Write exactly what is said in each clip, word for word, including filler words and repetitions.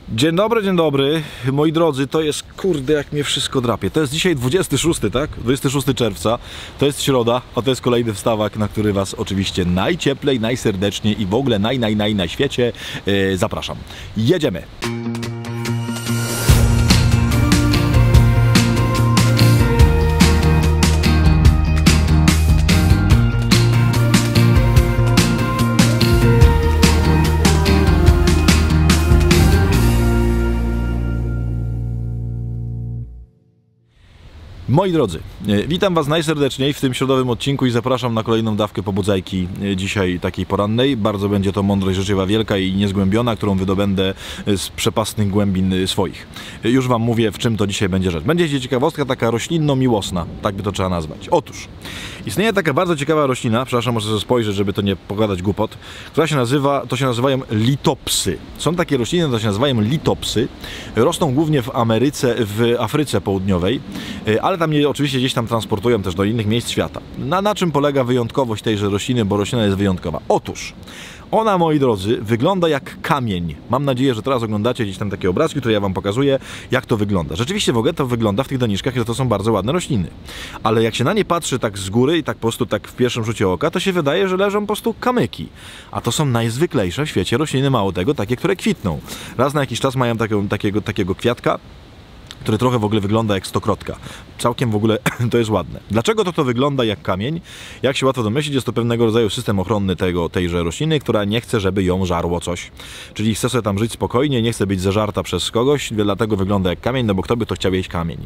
Dzień dobry, dzień dobry, moi drodzy, to jest, kurde, jak mnie wszystko drapie. To jest dzisiaj dwudziesty szósty, tak? dwudziestego szóstego czerwca, to jest środa, a to jest kolejny wstawak, na który was oczywiście najcieplej, najserdeczniej i w ogóle naj, naj, naj na świecie yy, zapraszam. Jedziemy! Moi drodzy, witam was najserdeczniej w tym środowym odcinku i zapraszam na kolejną dawkę pobudzajki dzisiaj takiej porannej. Bardzo będzie to mądrość życiowa wielka i niezgłębiona, którą wydobędę z przepastnych głębin swoich. Już wam mówię, w czym to dzisiaj będzie rzecz. Będzie dzisiaj ciekawostka taka roślinno-miłosna, tak by to trzeba nazwać. Otóż, istnieje taka bardzo ciekawa roślina, przepraszam, muszę sobie spojrzeć, żeby to nie pogadać głupot, która się nazywa, to się nazywają litopsy. Są takie rośliny, to się nazywają litopsy. Rosną głównie w Ameryce, w Afryce Południowej, ale tam je oczywiście gdzieś tam transportują też do innych miejsc świata. Na, na czym polega wyjątkowość tejże rośliny, bo roślina jest wyjątkowa? Otóż ona, moi drodzy, wygląda jak kamień. Mam nadzieję, że teraz oglądacie gdzieś tam takie obrazki, które ja wam pokazuję, jak to wygląda. Rzeczywiście w ogóle to wygląda w tych doniczkach, że to są bardzo ładne rośliny. Ale jak się na nie patrzy tak z góry i tak po prostu tak w pierwszym rzucie oka, to się wydaje, że leżą po prostu kamyki. A to są najzwyklejsze w świecie rośliny, mało tego, takie, które kwitną. Raz na jakiś czas mają takiego, takiego, takiego kwiatka, który trochę w ogóle wygląda jak stokrotka. Całkiem w ogóle to jest ładne. Dlaczego to to wygląda jak kamień? Jak się łatwo domyślić, jest to pewnego rodzaju system ochronny tego, tejże rośliny, która nie chce, żeby ją żarło coś. Czyli chce sobie tam żyć spokojnie, nie chce być zażarta przez kogoś, dlatego wygląda jak kamień, no bo kto by to chciał jeść kamień.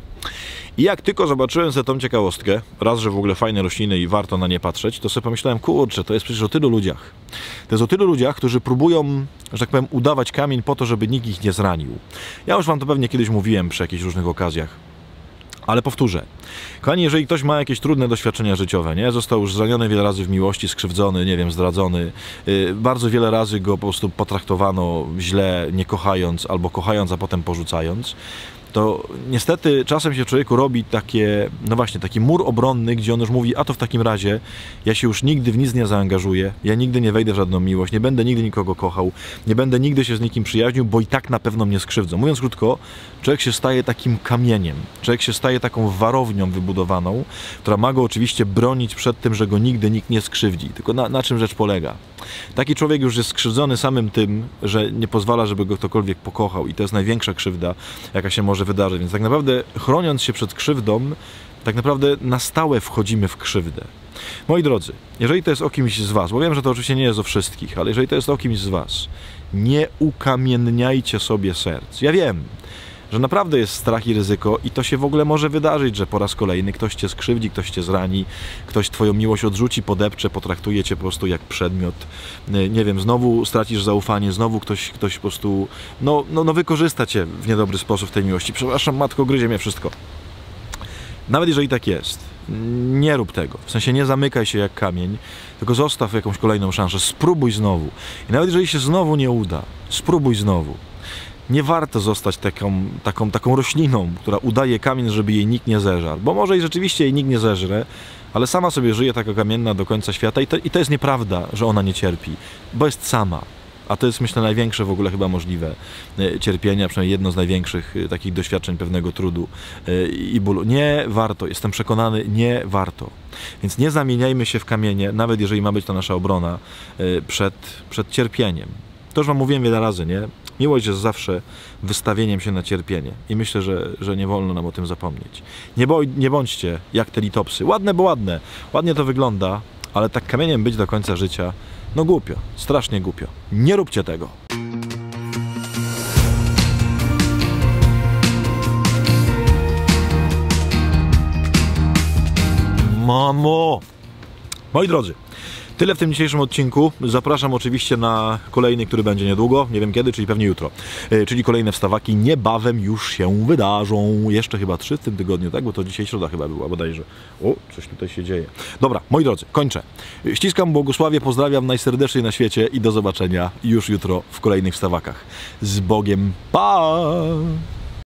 I jak tylko zobaczyłem sobie tą ciekawostkę, raz, że w ogóle fajne rośliny i warto na nie patrzeć, to sobie pomyślałem, kurczę, to jest przecież o tylu ludziach. To jest o tylu ludziach, którzy próbują, że tak powiem, udawać kamień po to, żeby nikt ich nie zranił. Ja już wam to pewnie kiedyś mówiłem przy jakichś różnych okazjach. Ale powtórzę. Kochani, jeżeli ktoś ma jakieś trudne doświadczenia życiowe, nie? Został już zraniony wiele razy w miłości, skrzywdzony, nie wiem, zdradzony, yy, bardzo wiele razy go po prostu potraktowano źle, nie kochając, albo kochając, a potem porzucając, to niestety czasem się człowieku robi takie, no właśnie, taki mur obronny, gdzie on już mówi, a to w takim razie ja się już nigdy w nic nie zaangażuję, ja nigdy nie wejdę w żadną miłość, nie będę nigdy nikogo kochał, nie będę nigdy się z nikim przyjaźnił, bo i tak na pewno mnie skrzywdzą. Mówiąc krótko, człowiek się staje takim kamieniem, człowiek się staje taką warownią wybudowaną, która ma go oczywiście bronić przed tym, że go nigdy nikt nie skrzywdzi. Tylko na, na czym rzecz polega? Taki człowiek już jest skrzywdzony samym tym, że nie pozwala, żeby go ktokolwiek pokochał i to jest największa krzywda, jaka się może wydarzyć. Więc tak naprawdę, chroniąc się przed krzywdą, tak naprawdę na stałe wchodzimy w krzywdę. Moi drodzy, jeżeli to jest o kimś z was, bo wiem, że to oczywiście nie jest o wszystkich, ale jeżeli to jest o kimś z was, nie ukamienniajcie sobie serc. Ja wiem, że naprawdę jest strach i ryzyko i to się w ogóle może wydarzyć, że po raz kolejny ktoś cię skrzywdzi, ktoś cię zrani, ktoś twoją miłość odrzuci, podepcze, potraktuje cię po prostu jak przedmiot. Nie wiem, znowu stracisz zaufanie, znowu ktoś, ktoś po prostu no, no, no wykorzysta cię w niedobry sposób w tej miłości. Przepraszam, matko, gryzie mnie wszystko. Nawet jeżeli tak jest, nie rób tego. W sensie nie zamykaj się jak kamień, tylko zostaw jakąś kolejną szansę. Spróbuj znowu. I nawet jeżeli się znowu nie uda, spróbuj znowu. Nie warto zostać taką, taką, taką rośliną, która udaje kamień, żeby jej nikt nie zeżarł. Bo może i rzeczywiście jej nikt nie zeżre, ale sama sobie żyje taka kamienna do końca świata i to, i to jest nieprawda, że ona nie cierpi, bo jest sama. A to jest, myślę, największe w ogóle chyba możliwe cierpienie, przynajmniej jedno z największych takich doświadczeń pewnego trudu i bólu. Nie warto, jestem przekonany, nie warto. Więc nie zamieniajmy się w kamienie, nawet jeżeli ma być to nasza obrona przed, przed cierpieniem. To już wam mówiłem wiele razy, nie? Miłość jest zawsze wystawieniem się na cierpienie i myślę, że, że nie wolno nam o tym zapomnieć. Nie, boj, nie bądźcie jak te litopsy. Ładne, bo ładne. Ładnie to wygląda, ale tak kamieniem być do końca życia, no głupio, strasznie głupio. Nie róbcie tego. Mamo! Moi drodzy, tyle w tym dzisiejszym odcinku. Zapraszam oczywiście na kolejny, który będzie niedługo, nie wiem kiedy, czyli pewnie jutro. Yy, czyli kolejne wstawaki niebawem już się wydarzą. Jeszcze chyba trzy w tym tygodniu, tak? Bo to dzisiaj środa chyba była bodajże. O, coś tutaj się dzieje. Dobra, moi drodzy, kończę. Ściskam, błogosławię, pozdrawiam najserdeczniej na świecie i do zobaczenia już jutro w kolejnych wstawakach. Z Bogiem, pa!